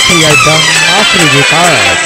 आखिरी आइटम, आखिरी रिकॉर्ड।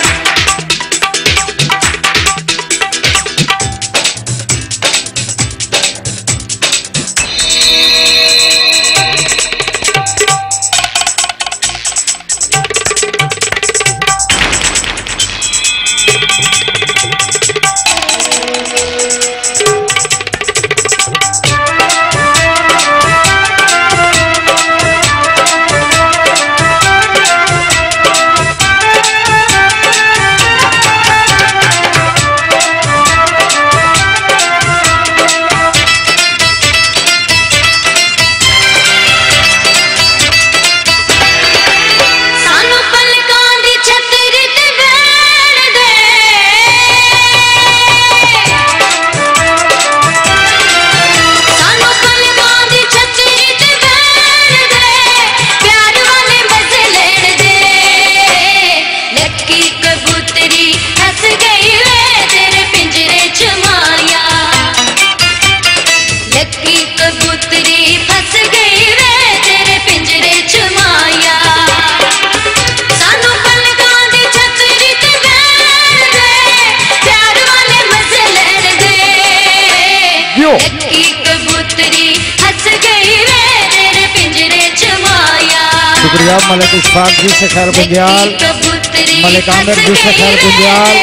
शुक्रिया मलिक इशफाक जी से खैर गुंजाल, मलिक आमिर जी से खैर गुंजाल,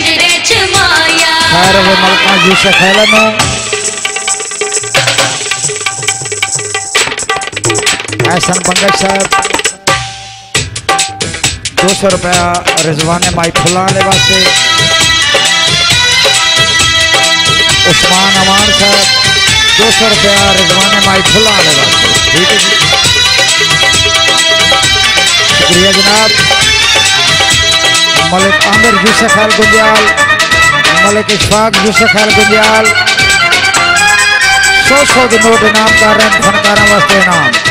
खैर व मलका जी से खैरनो। एहसन बंगश साहब 200 रुपया रिजवान माई फुलाने वास्ते। उस्मान अमान साहब 200 रुपया रिजवान माई फुलाने वास्ते। ठीक है जी, शुक्रिया जनाब। मलिक आमिर जी से खैर गुंजाल, मलिक इशफाक जी से खैर गुंजाल 100 के नोट इनाम कर रहे हैं फनकारों वास्ते इनाम।